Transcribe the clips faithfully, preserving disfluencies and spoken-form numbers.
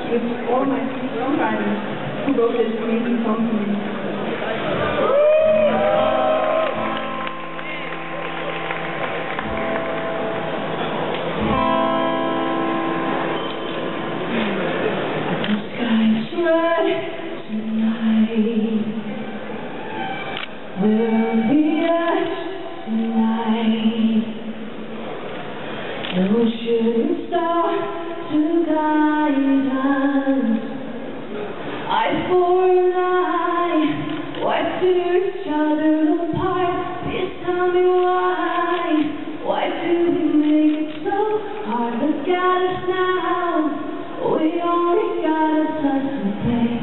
with all my songwriters who wrote this amazing song for me. We'll be us tonight. No shooting star to guide us. Eye for an eye, why tear each other apart? Please tell me why. Why do we make it so hard? Look at us now. We only got a touch today.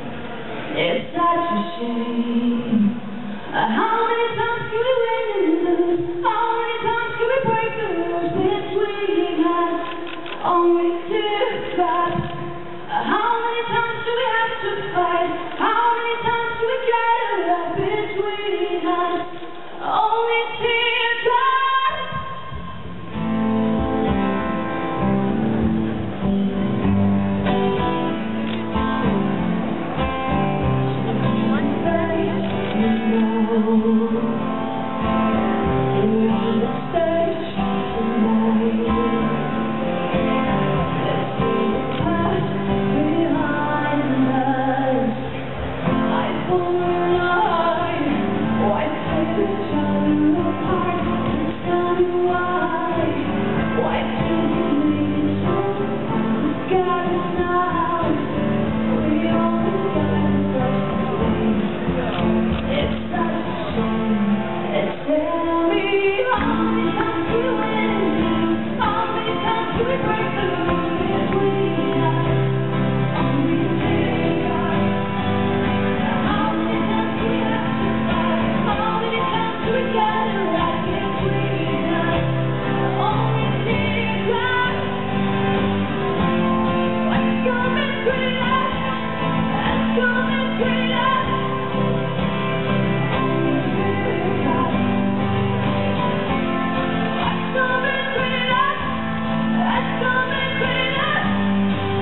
It's such a shame. How many times can we win and lose? How many times can we break the rules between us? Only two fights. How many times do we have to fight? How many times do we get it up between us? Only teardrops.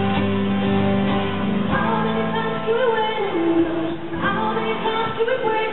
We break